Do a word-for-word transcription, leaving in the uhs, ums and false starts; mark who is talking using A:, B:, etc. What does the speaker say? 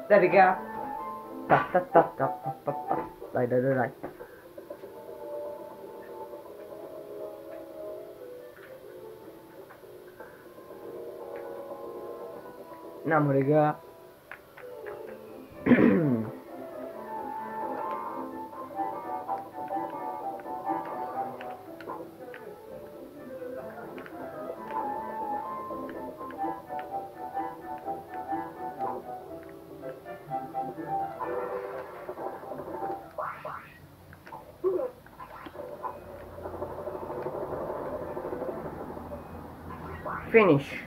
A: There we go. Ta, ta, ta, ta, ta, ta, ta. Dai, dai, dai, dai. Andiamo, raga. Finish.